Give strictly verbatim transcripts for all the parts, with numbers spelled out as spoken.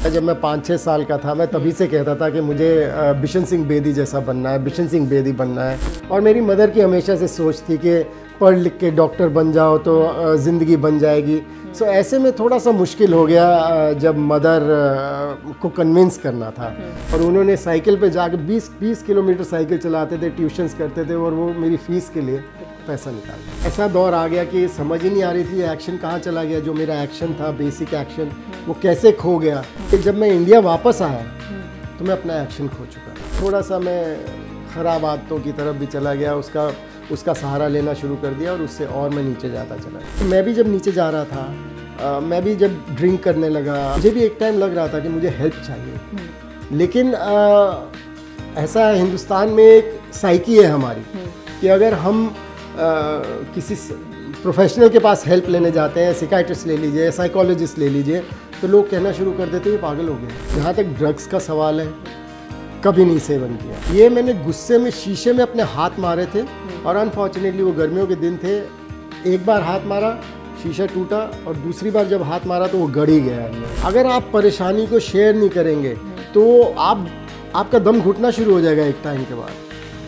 जब मैं पाँच छः साल का था मैं तभी से कहता था कि मुझे बिशन सिंह बेदी जैसा बनना है, बिशन सिंह बेदी बनना है। और मेरी मदर की हमेशा से सोच थी कि पढ़ लिख के डॉक्टर बन जाओ तो ज़िंदगी बन जाएगी। सो ऐसे में थोड़ा सा मुश्किल हो गया जब मदर को कन्विंस करना था। और उन्होंने साइकिल पे जाके बीस बीस किलोमीटर साइकिल चलाते थे, ट्यूशन्स करते थे और वो मेरी फ़ीस के लिए पैसा निकाल। ऐसा दौर आ गया कि समझ ही नहीं आ रही थी एक्शन कहाँ चला गया। जो मेरा एक्शन था, बेसिक एक्शन, वो कैसे खो गया। कि जब मैं इंडिया वापस आया तो मैं अपना एक्शन खो चुका। थोड़ा सा मैं ख़राब आदतों की तरफ भी चला गया, उसका उसका सहारा लेना शुरू कर दिया और उससे और मैं नीचे जाता चला गया। तो मैं भी जब नीचे जा रहा था, आ, मैं भी जब ड्रिंक करने लगा, मुझे भी एक टाइम लग रहा था कि मुझे हेल्प चाहिए। लेकिन आ, ऐसा हिंदुस्तान में एक साइकी है हमारी कि अगर हम आ, किसी प्रोफेशनल के पास हेल्प लेने जाते हैं, साइकियाट्रिस्ट ले लीजिए, साइकोलॉजिस्ट ले लीजिए, तो लोग कहना शुरू कर देते हैं ये पागल हो गए। जहाँ तक ड्रग्स का सवाल है, कभी नहीं सेवन किया। ये मैंने गुस्से में शीशे में अपने हाथ मारे थे और अनफॉर्चुनेटली वो गर्मियों के दिन थे। एक बार हाथ मारा, शीशा टूटा, और दूसरी बार जब हाथ मारा तो वो गड़ ही गया। अगर आप परेशानी को शेयर नहीं करेंगे तो आप आपका दम घुटना शुरू हो जाएगा एक टाइम के बाद।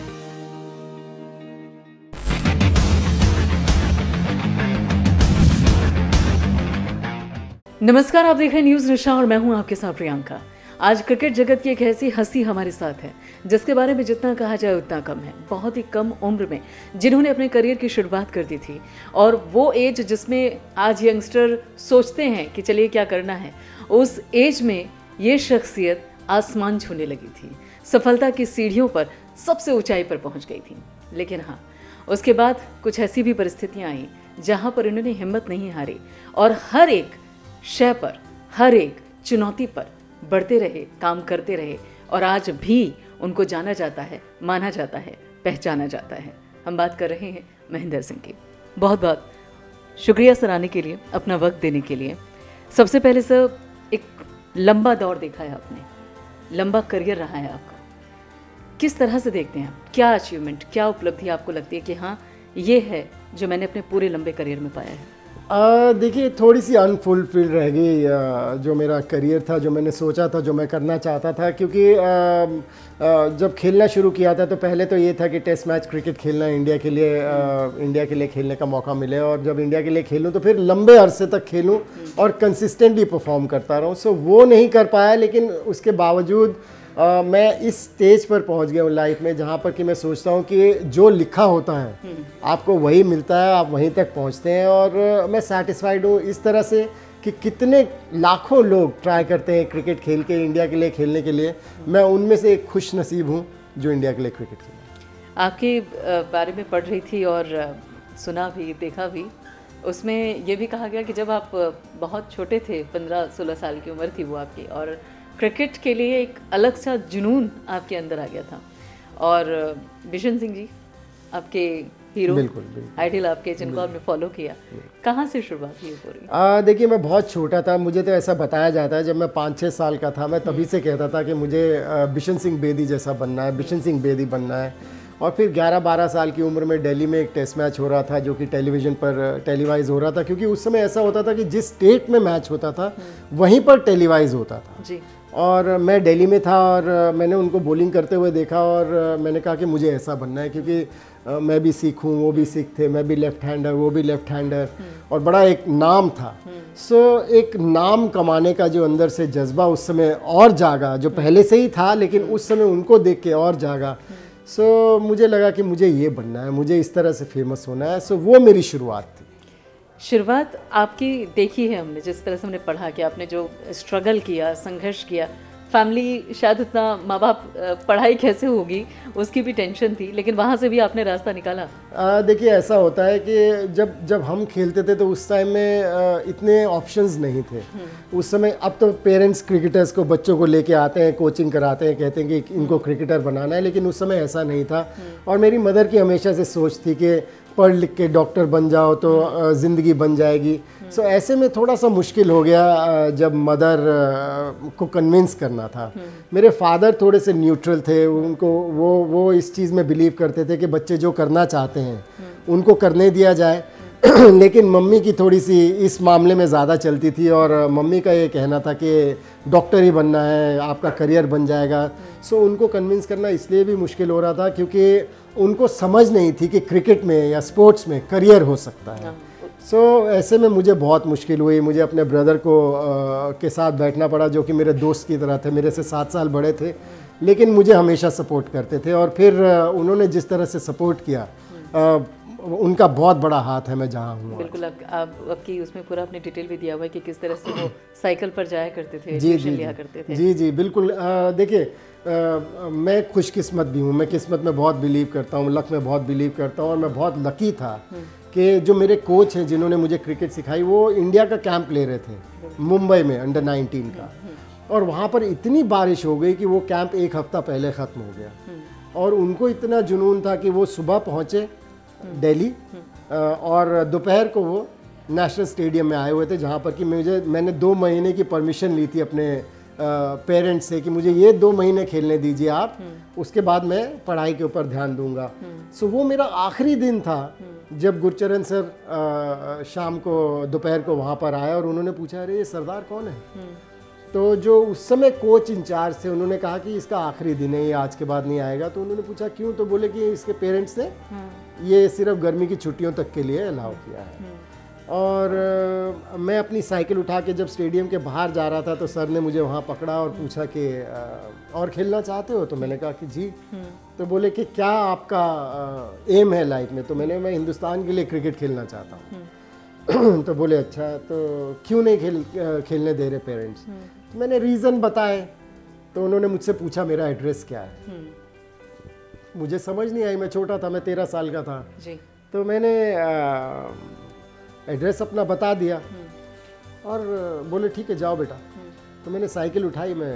नमस्कार, आप देख रहे हैं न्यूज़ निशा और मैं हूं आपके साथ प्रियंका। आज क्रिकेट जगत की एक ऐसी हस्ती हमारे साथ है जिसके बारे में जितना कहा जाए उतना कम है। बहुत ही कम उम्र में जिन्होंने अपने करियर की शुरुआत कर दी थी, और वो एज जिसमें आज यंगस्टर सोचते हैं कि चलिए क्या करना है, उस एज में ये शख्सियत आसमान छूने लगी थी, सफलता की सीढ़ियों पर सबसे ऊंचाई पर पहुंच गई थी। लेकिन हाँ, उसके बाद कुछ ऐसी भी परिस्थितियाँ आई जहाँ पर इन्होंने हिम्मत नहीं हारी और हर एक शय पर, हर एक चुनौती पर बढ़ते रहे, काम करते रहे, और आज भी उनको जाना जाता है, माना जाता है, पहचाना जाता है। हम बात कर रहे हैं महेंद्र सिंह की। बहुत बहुत शुक्रिया सर आने के लिए, अपना वक्त देने के लिए। सबसे पहले सर, एक लंबा दौर देखा है आपने, लंबा करियर रहा है आपका, किस तरह से देखते हैं आप? क्या अचीवमेंट, क्या उपलब्धि आपको लगती है कि हाँ ये है जो मैंने अपने पूरे लंबे करियर में पाया है? देखिए, थोड़ी सी अनफुलफिल्ड रह गई जो मेरा करियर था, जो मैंने सोचा था, जो मैं करना चाहता था। क्योंकि आ, आ, जब खेलना शुरू किया था तो पहले तो ये था कि टेस्ट मैच क्रिकेट खेलना इंडिया के लिए, आ, इंडिया के लिए खेलने का मौका मिले, और जब इंडिया के लिए खेलूं तो फिर लंबे अरसे तक खेलूं और कंसिस्टेंटली परफॉर्म करता रहूं। सो वो नहीं कर पाया, लेकिन उसके बावजूद Uh, मैं इस स्टेज पर पहुंच गया हूँ लाइफ में जहाँ पर कि मैं सोचता हूँ कि जो लिखा होता है आपको वही मिलता है, आप वहीं तक पहुँचते हैं। और uh, मैं सेटिस्फाइड हूँ इस तरह से कि कितने लाखों लोग ट्राई करते हैं क्रिकेट खेल के इंडिया के लिए खेलने के लिए, मैं उनमें से एक खुश नसीब हूँ जो इंडिया के लिए क्रिकेट खेला। आपके बारे में पढ़ रही थी और सुना भी, देखा भी, उसमें ये भी कहा गया कि जब आप बहुत छोटे थे, पंद्रह सोलह साल की उम्र थी वो आपकी, और क्रिकेट के लिए एक अलग सा जुनून आपके अंदर आ गया था। और बिशन सिंह जी आपके हीरो, बिल्कुल, बिल्कुल। आइडियल आपके, जिनको आपने फॉलो किया, कहाँ से शुरुआत हुई पूरी? देखिए, मैं बहुत छोटा था, मुझे तो ऐसा बताया जाता है जब मैं पाँच छः साल का था मैं तभी से कहता था कि मुझे बिशन सिंह बेदी जैसा बनना है, बिशन सिंह बेदी बनना है। और फिर ग्यारह बारह साल की उम्र में दिल्ली में एक टेस्ट मैच हो रहा था जो कि टेलीविज़न पर टेलीवाइज हो रहा था, क्योंकि उस समय ऐसा होता था कि जिस स्टेट में मैच होता था वहीं पर टेलीवाइज होता था जी। और मैं दिल्ली में था और मैंने उनको बॉलिंग करते हुए देखा और मैंने कहा कि मुझे ऐसा बनना है, क्योंकि मैं भी सिख हूँ, वो भी सिख थे, मैं भी लेफ़्ट हैंडर, वो भी लेफ़्ट हैंडर, और बड़ा एक नाम था। सो so, एक नाम कमाने का जो अंदर से जज्बा उस समय और जागा, जो पहले से ही था लेकिन उस समय उनको देख के और जागा। सो so, मुझे लगा कि मुझे ये बनना है, मुझे इस तरह से फेमस होना है। सो so, वो मेरी शुरुआत थी। शुरुआत आपकी देखी है हमने, जिस तरह से हमने पढ़ा कि आपने जो स्ट्रगल किया, संघर्ष किया, फैमिली शायद उतना, माँ बाप पढ़ाई कैसे होगी उसकी भी टेंशन थी, लेकिन वहाँ से भी आपने रास्ता निकाला। देखिए, ऐसा होता है कि जब जब हम खेलते थे तो उस टाइम में आ, इतने ऑप्शंस नहीं थे उस समय। अब तो पेरेंट्स क्रिकेटर्स को, बच्चों को लेके आते हैं, कोचिंग कराते हैं, कहते हैं कि इनको क्रिकेटर बनाना है, लेकिन उस समय ऐसा नहीं था। और मेरी मदर की हमेशा से सोच थी कि पढ़ लिख के डॉक्टर बन जाओ तो ज़िंदगी बन जाएगी। सो so, ऐसे में थोड़ा सा मुश्किल हो गया जब मदर को कन्विंस करना था। मेरे फादर थोड़े से न्यूट्रल थे, उनको वो वो इस चीज़ में बिलीव करते थे कि बच्चे जो करना चाहते हैं उनको करने दिया जाए। लेकिन मम्मी की थोड़ी सी इस मामले में ज़्यादा चलती थी और मम्मी का ये कहना था कि डॉक्टर ही बनना है, आपका करियर बन जाएगा। सो उनको कन्विंस करना इसलिए भी मुश्किल हो रहा था क्योंकि उनको समझ नहीं थी कि क्रिकेट में या स्पोर्ट्स में करियर हो सकता है। सो so, ऐसे में मुझे बहुत मुश्किल हुई। मुझे अपने ब्रदर को आ, के साथ बैठना पड़ा, जो कि मेरे दोस्त की तरह थे, मेरे से सात साल बड़े थे, लेकिन मुझे हमेशा सपोर्ट करते थे। और फिर आ, उन्होंने जिस तरह से सपोर्ट किया, आ, उनका बहुत बड़ा हाथ है मैं जहाँ हूँ। बिल्कुल, आप आप आपकी उसमें पूरा अपने डिटेल भी दिया हुआ है कि किस तरह से वो साइकिल पर जाया करते थे, जी ट्यूशन जी लिया करते थे। जी जी बिल्कुल। देखिए, मैं खुशकिस्मत भी हूँ, मैं किस्मत में बहुत बिलीव करता हूँ, लक में बहुत बिलीव करता हूँ। और मैं बहुत लकी था कि जो मेरे कोच हैं जिन्होंने मुझे क्रिकेट सिखाई, वो इंडिया का कैंप ले रहे थे मुंबई में, अंडर नाइनटीन का। और वहाँ पर इतनी बारिश हो गई कि वो कैंप एक हफ्ता पहले ख़त्म हो गया। और उनको इतना जुनून था कि वो सुबह पहुँचे दिल्ली और दोपहर को वो नेशनल स्टेडियम में आए हुए थे, जहाँ पर कि मुझे मैंने दो महीने की परमिशन ली थी अपने पेरेंट्स से कि मुझे ये दो महीने खेलने दीजिए आप, उसके बाद मैं पढ़ाई के ऊपर ध्यान दूंगा। सो वो मेरा आखिरी दिन था जब गुरचरण सर आ, शाम को दोपहर को वहाँ पर आया और उन्होंने पूछा, अरे ये सरदार कौन है? तो जो उस समय कोच इंचार्ज थे उन्होंने कहा कि इसका आखिरी दिन है, ये आज के बाद नहीं आएगा। तो उन्होंने पूछा क्यों? तो बोले कि इसके पेरेंट्स ने ये सिर्फ गर्मी की छुट्टियों तक के लिए अलाउ किया है। और आ, मैं अपनी साइकिल उठा के जब स्टेडियम के बाहर जा रहा था तो सर ने मुझे वहाँ पकड़ा और पूछा कि आ, और खेलना चाहते हो? तो मैंने कहा कि जी। तो बोले कि क्या आपका आ, एम है लाइफ में? तो मैंने मैं हिंदुस्तान के लिए क्रिकेट खेलना चाहता हूँ। तो बोले अच्छा, तो क्यों नहीं खेल खेलने दे रहे पेरेंट्स? तो मैंने रीज़न बताए। तो उन्होंने मुझसे पूछा मेरा एड्रेस क्या है। मुझे समझ नहीं आई, मैं छोटा था, मैं तेरह साल का था जी। तो मैंने एड्रेस अपना बता दिया और बोले ठीक है जाओ बेटा। तो मैंने साइकिल उठाई, मैं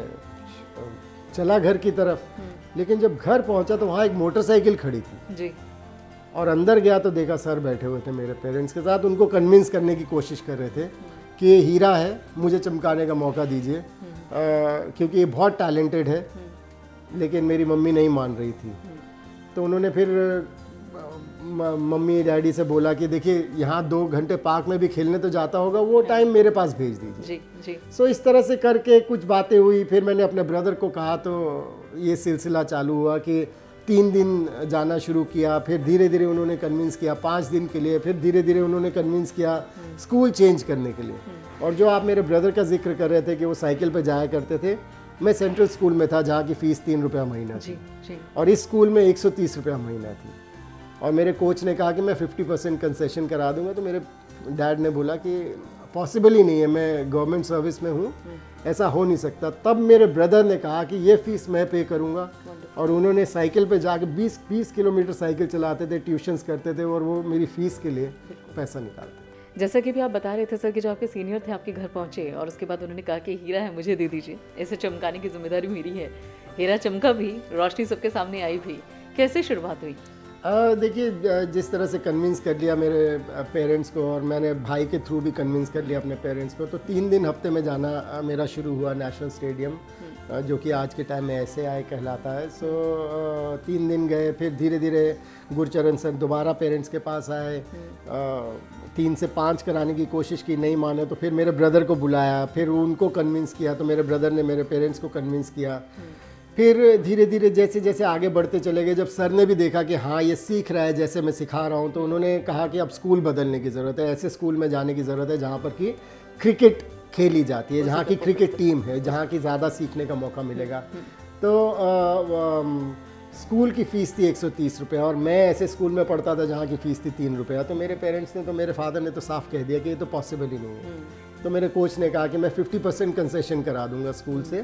चला घर की तरफ। लेकिन जब घर पहुंचा तो वहाँ एक मोटरसाइकिल खड़ी थी जी। और अंदर गया तो देखा सर बैठे हुए थे मेरे पेरेंट्स के साथ। उनको कन्विंस करने की कोशिश कर रहे थे कि ये हीरा है, मुझे चमकाने का मौका दीजिए, क्योंकि ये बहुत टैलेंटेड है। लेकिन मेरी मम्मी नहीं मान रही थी। तो उन्होंने फिर मम्मी डैडी से बोला कि देखिए यहाँ दो घंटे पार्क में भी खेलने तो जाता होगा, वो टाइम मेरे पास भेज दीजिए जी जी। सो इस तरह से करके कुछ बातें हुई। फिर मैंने अपने ब्रदर को कहा तो ये सिलसिला चालू हुआ कि तीन दिन जाना शुरू किया। फिर धीरे धीरे उन्होंने कन्विंस किया पाँच दिन के लिए। फिर धीरे धीरे उन्होंने कन्विंस किया स्कूल चेंज करने के लिए। और जो आप मेरे ब्रदर का जिक्र कर रहे थे कि वो साइकिल पर जाया करते थे, मैं सेंट्रल स्कूल में था जहाँ की फ़ीस तीन रुपया महीना थी जी। और इस स्कूल में एक सौ तीस रुपया महीना थी। और मेरे कोच ने कहा कि मैं पचास परसेंट कंसेशन करा दूंगा। तो मेरे डैड ने बोला कि पॉसिबल ही नहीं है, मैं गवर्नमेंट सर्विस में हूँ, ऐसा हो नहीं सकता। तब मेरे ब्रदर ने कहा कि ये फ़ीस मैं पे करूँगा। और उन्होंने साइकिल पे जाके बीस बीस किलोमीटर साइकिल चलाते थे, ट्यूशन्स करते थे और वो मेरी फ़ीस के लिए पैसा निकालते थे। जैसा कि भी आप बता रहे थे सर कि जो आपके सीनियर थे आपके घर पहुंचे और उसके बाद उन्होंने कहा कि हीरा है, मुझे दे दीजिए, ऐसे चमकाने की जिम्मेदारी मेरी है। हीरा चमका भी, रोशनी सबके सामने आई भी। कैसे शुरुआत हुई? देखिए, जिस तरह से कन्विंस कर लिया मेरे पेरेंट्स को, और मैंने भाई के थ्रू भी कन्विंस कर लिया अपने पेरेंट्स को, तो तीन दिन हफ्ते में जाना मेरा शुरू हुआ नेशनल स्टेडियम, जो कि आज के टाइम में ऐसे आए कहलाता है। सो तीन दिन गए। फिर धीरे धीरे गुरचरण सर दोबारा पेरेंट्स के पास आए, तीन से पाँच कराने की कोशिश की, नहीं माने तो फिर मेरे ब्रदर को बुलाया, फिर उनको कन्विंस किया, तो मेरे ब्रदर ने मेरे पेरेंट्स को कन्विंस किया। फिर धीरे धीरे जैसे जैसे आगे बढ़ते चले गए, जब सर ने भी देखा कि हाँ ये सीख रहा है जैसे मैं सिखा रहा हूँ, तो उन्होंने कहा कि अब स्कूल बदलने की ज़रूरत है, ऐसे स्कूल में जाने की ज़रूरत है जहाँ पर कि क्रिकेट खेली जाती है, जहाँ की क्रिकेट टीम है, जहाँ की ज़्यादा सीखने का मौका मिलेगा। तो आ, आ, स्कूल की फ़ीस थी एक सौ तीस रुपये और मैं ऐसे स्कूल में पढ़ता था जहाँ की फ़ीस थी तीन रुपया। तो मेरे पेरेंट्स ने, तो मेरे फादर ने तो साफ कह दिया कि ये तो पॉसिबल ही नहीं है। तो मेरे कोच ने कहा कि मैं पचास परसेंट कंसेशन करा दूंगा स्कूल से,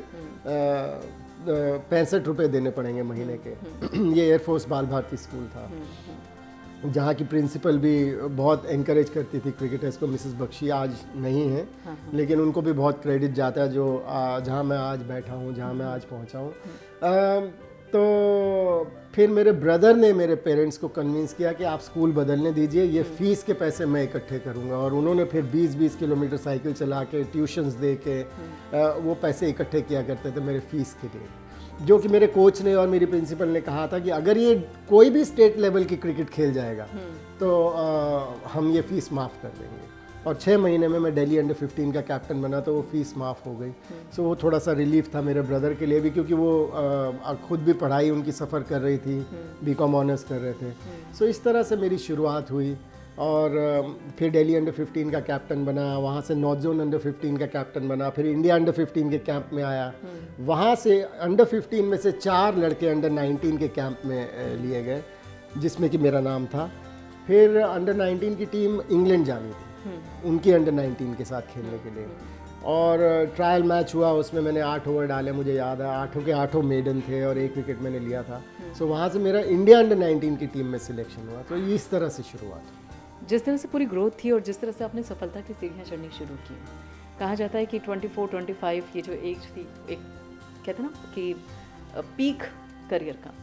पैंसठ रुपये देने पड़ेंगे महीने के। ये एयरफोर्स बाल भारती स्कूल था, जहाँ की प्रिंसिपल भी बहुत एनकरेज करती थी क्रिकेटर्स को, मिसेस बख्शी आज नहीं है, हाँ हाँ। लेकिन उनको भी बहुत क्रेडिट जाता है जो जहाँ मैं आज बैठा हूँ, जहाँ मैं आज पहुँचा हूँ। तो फिर मेरे ब्रदर ने मेरे पेरेंट्स को कन्विंस किया कि आप स्कूल बदलने दीजिए, ये फ़ीस के पैसे मैं इकट्ठे करूँगा। और उन्होंने फिर बीस बीस किलोमीटर साइकिल चला के, ट्यूशन्स दे के वो पैसे इकट्ठे किया करते थे मेरे फ़ीस के लिए। जो कि मेरे कोच ने और मेरी प्रिंसिपल ने कहा था कि अगर ये कोई भी स्टेट लेवल की क्रिकेट खेल जाएगा तो आ, हम ये फीस माफ़ कर देंगे। और छः महीने में मैं दिल्ली अंडर फिफ्टीन का कैप्टन बना तो वो फीस माफ़ हो गई। सो वो थोड़ा सा रिलीफ था मेरे ब्रदर के लिए भी, क्योंकि वो आ, खुद भी पढ़ाई उनकी सफ़र कर रही थी, बी कॉम ऑनर्स कर रहे थे। सो इस तरह से मेरी शुरुआत हुई और फिर दिल्ली अंडर फिफ्टीन का कैप्टन बना, वहाँ से नॉर्थ जोन अंडर फिफ्टीन का कैप्टन बना, फिर इंडिया अंडर फिफ्टीन के कैंप में आया। वहाँ से अंडर फिफ्टीन में से चार लड़के अंडर नाइनटीन के कैंप में लिए गए जिसमें कि मेरा नाम था। फिर अंडर नाइनटीन की टीम इंग्लैंड जानी थी उनकी अंडर नाइनटीन के साथ खेलने के लिए, और ट्रायल मैच हुआ, उसमें मैंने आठ ओवर डाले, मुझे याद है आठों के आठों मेडन थे और एक विकेट मैंने लिया था। सो वहाँ से मेरा इंडिया अंडर नाइनटीन की टीम में सिलेक्शन हुआ। तो इस तरह से शुरुआत हुई। जिस तरह से पूरी ग्रोथ थी और जिस तरह से आपने सफलता की सीढ़ियाँ चढ़नी शुरू की, कहा जाता है कि चौबीस, पच्चीस ये जो एज थी, एक कहते हैं ना कि पीक करियर का,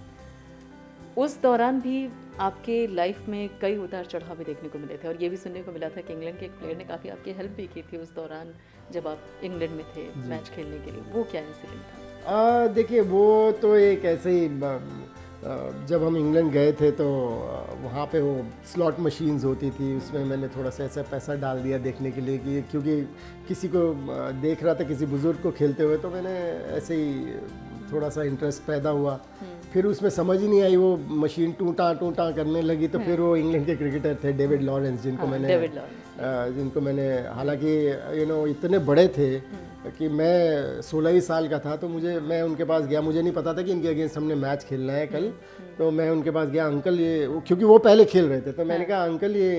उस दौरान भी आपके लाइफ में कई उतार चढ़ाव भी देखने को मिले थे। और ये भी सुनने को मिला था कि इंग्लैंड के एक प्लेयर ने काफ़ी आपकी हेल्प भी की थी उस दौरान जब आप इंग्लैंड में थे मैच खेलने के लिए। वो क्या इंसिडेंट था? देखिए, वो तो एक ऐसे ही, जब हम इंग्लैंड गए थे तो वहाँ पे वो स्लॉट मशीन्स होती थी, उसमें मैंने थोड़ा सा ऐसा पैसा डाल दिया देखने के लिए कि क्योंकि किसी को देख रहा था, किसी बुज़ुर्ग को खेलते हुए, तो मैंने ऐसे ही थोड़ा सा इंटरेस्ट पैदा हुआ। फिर उसमें समझ ही नहीं आई, वो मशीन टूटा टूटा करने लगी। तो फिर वो इंग्लैंड के क्रिकेटर थे डेविड लॉरेंस, जिनको हाँ, मैंने जिनको मैंने हालांकि यू नो इतने बड़े थे कि मैं सोलह ही साल का था, तो मुझे मैं उनके पास गया, मुझे नहीं पता था कि इनके अगेंस्ट हमने मैच खेलना है कल। तो मैं उनके पास गया, अंकल ये, क्योंकि वो पहले खेल रहे थे, तो मैंने कहा अंकल ये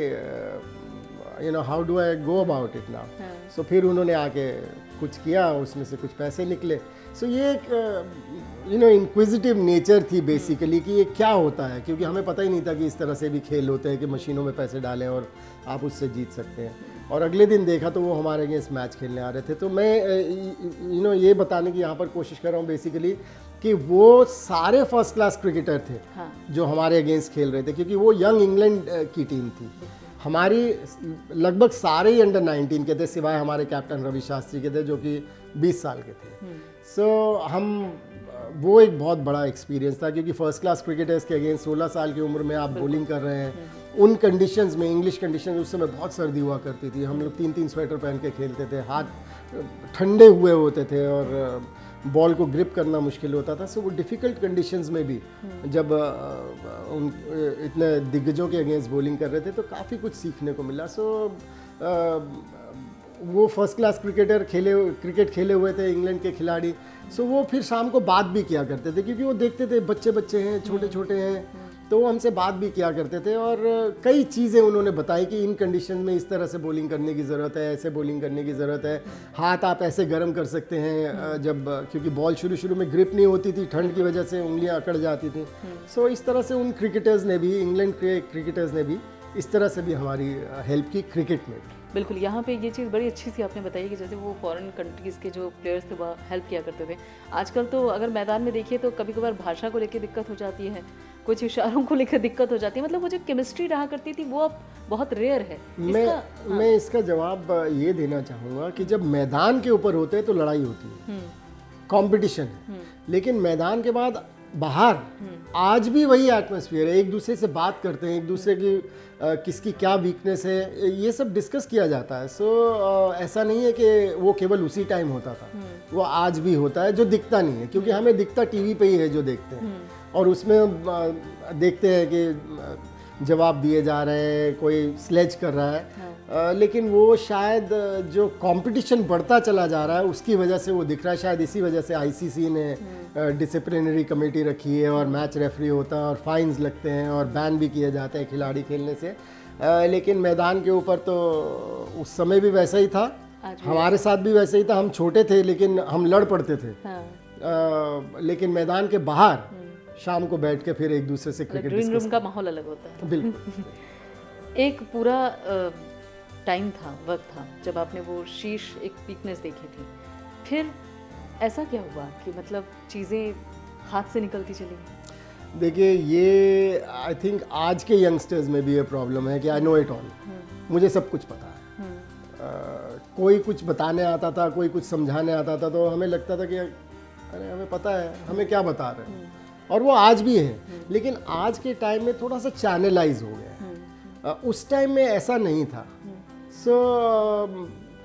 you know how do I go about it now. So फिर उन्होंने आके कुछ किया, उसमें से कुछ पैसे निकले। सो so, ये एक यू नो इंक्विजिटिव नेचर थी बेसिकली कि ये क्या होता है, क्योंकि हमें पता ही नहीं था कि इस तरह से भी खेल होते हैं कि मशीनों में पैसे डालें और आप उससे जीत सकते हैं। और अगले दिन देखा तो वो हमारे अगेंस्ट मैच खेलने आ रहे थे। तो मैं यू नो ये बताने की यहाँ पर कोशिश कर रहा हूँ बेसिकली कि वो सारे फर्स्ट क्लास क्रिकेटर थे हाँ। जो हमारे अगेंस्ट खेल रहे थे, क्योंकि वो यंग इंग्लैंड की टीम थी। हमारी लगभग सारे ही अंडर नाइनटीन के थे, सिवाय हमारे कैप्टन रवि शास्त्री के थे जो कि बीस साल के थे। सो so, हम वो एक बहुत बड़ा एक्सपीरियंस था, क्योंकि फर्स्ट क्लास क्रिकेटर्स के अगेंस्ट सोलह साल की उम्र में आप बॉलिंग कर रहे हैं उन कंडीशंस में, इंग्लिश कंडीशन, उस समय बहुत सर्दी हुआ करती थी, हम लोग तीन तीन स्वेटर पहन के खेलते थे, हाथ ठंडे हुए होते थे और बॉल को ग्रिप करना मुश्किल होता था। सो वो डिफ़िकल्ट कंडीशंस में भी जब उन इतने दिग्गजों के अगेंस्ट बॉलिंग कर रहे थे तो काफ़ी कुछ सीखने को मिला। सो वो फर्स्ट क्लास क्रिकेटर खेले क्रिकेट खेले हुए थे इंग्लैंड के खिलाड़ी। सो वो फिर शाम को बात भी किया करते थे, क्योंकि वो देखते थे बच्चे बच्चे हैं, छोटे छोटे हैं, तो वो हमसे बात भी किया करते थे और कई चीज़ें उन्होंने बताई कि इन कंडीशन में इस तरह से बॉलिंग करने की ज़रूरत है, ऐसे बॉलिंग करने की ज़रूरत है, हाथ आप ऐसे गर्म कर सकते हैं जब, क्योंकि बॉल शुरू शुरू में ग्रिप नहीं होती थी, ठंड की वजह से उंगलियां अकड़ जाती थी। सो इस तरह से उन क्रिकेटर्स ने भी, इंग्लैंड के क्रिकेटर्स ने भी इस तरह से भी हमारी हेल्प की क्रिकेट में। बिल्कुल, यहाँ पे ये चीज़ बड़ी अच्छी सी आपने बताई कि जैसे वो फॉरेन कंट्रीज़ के जो प्लेयर्स थे वो हेल्प किया करते थे। आजकल तो अगर मैदान में देखिए तो कभी कभार भाषा को लेकर दिक्कत हो जाती है, कुछ इशारों को लेकर दिक्कत हो जाती है, मतलब वो जो केमिस्ट्री रहा करती थी वो अब बहुत रेयर है। मैं इसका, हाँ। मैं इसका जवाब ये देना चाहूँगा कि जब मैदान के ऊपर होते हैं तो लड़ाई होती है, कंपटीशन है, लेकिन मैदान के बाद बाहर आज भी वही एटमॉस्फेयर है, एक दूसरे से बात करते हैं, एक दूसरे की आ, किसकी क्या वीकनेस है ये सब डिस्कस किया जाता है। सो so, ऐसा नहीं है कि वो केवल उसी टाइम होता था, वो आज भी होता है, जो दिखता नहीं है, क्योंकि हमें दिखता टीवी पे ही है जो देखते हैं, और उसमें आ, देखते हैं कि जवाब दिए जा रहे हैं, कोई स्लेज कर रहा है, हाँ। आ, लेकिन वो शायद जो कंपटीशन बढ़ता चला जा रहा है उसकी वजह से वो दिख रहा है। शायद इसी वजह से आईसीसी ने डिसिप्लिनरी कमेटी रखी है और मैच रेफरी होता है और फाइन्स लगते हैं और बैन भी किए जाते हैं खिलाड़ी खेलने से। आ, लेकिन मैदान के ऊपर तो उस समय भी वैसा ही था, हमारे साथ भी वैसा ही था, हम छोटे थे लेकिन हम लड़ पड़ते थे, हाँ। आ, लेकिन मैदान के बाहर शाम को बैठ के फिर एक दूसरे से क्रिकेट ड्राइंग रूम का माहौल अलग होता है। बिल्कुल। एक पूरा टाइम था, वक्त था जब आपने वो शीर्ष एक वीकनेस देखी थी, फिर ऐसा क्या हुआ कि मतलब चीज़ें हाथ से निकलती चली? देखिए, ये आई थिंक आज के यंगस्टर्स में भी ये प्रॉब्लम है कि आई नो इट ऑल, मुझे सब कुछ पता है। uh, कोई कुछ बताने आता था, कोई कुछ समझाने आता था, तो हमें लगता था कि अरे हमें पता है, हमें क्या बता रहे हैं, और वो आज भी है। लेकिन आज के टाइम में थोड़ा सा चैनलाइज हो गया है, उस टाइम में ऐसा नहीं था। सो so,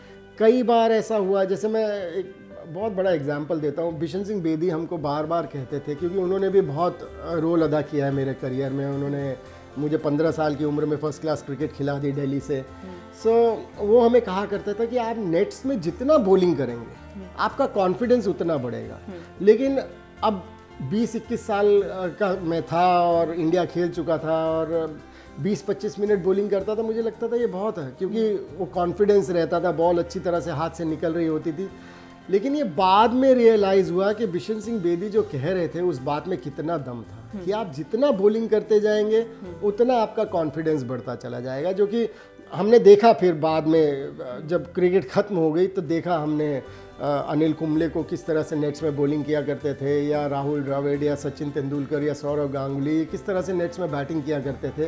कई बार ऐसा हुआ, जैसे मैं एक बहुत बड़ा एग्जाम्पल देता हूँ, बिशन सिंह बेदी हमको बार बार कहते थे, क्योंकि उन्होंने भी बहुत रोल अदा किया है मेरे करियर में। उन्होंने मुझे पंद्रह साल की उम्र में फर्स्ट क्लास क्रिकेट खिला दी दिल्ली से। सो so, वो हमें कहा करते थे कि आप नेट्स में जितना बॉलिंग करेंगे आपका कॉन्फिडेंस उतना बढ़ेगा। लेकिन अब बीस इक्कीस साल का मैं था और इंडिया खेल चुका था और बीस पच्चीस मिनट बॉलिंग करता था, मुझे लगता था ये बहुत है, क्योंकि वो कॉन्फिडेंस रहता था, बॉल अच्छी तरह से हाथ से निकल रही होती थी। लेकिन ये बाद में रियलाइज़ हुआ कि बिशन सिंह बेदी जो कह रहे थे उस बात में कितना दम था, कि आप जितना बॉलिंग करते जाएंगे उतना आपका कॉन्फिडेंस बढ़ता चला जाएगा। जो कि हमने देखा फिर बाद में जब क्रिकेट ख़त्म हो गई तो देखा हमने अनिल कुंबले को किस तरह से नेट्स में बॉलिंग किया करते थे, या राहुल द्रविड़ या सचिन तेंदुलकर या सौरव गांगुली किस तरह से नेट्स में बैटिंग किया करते थे।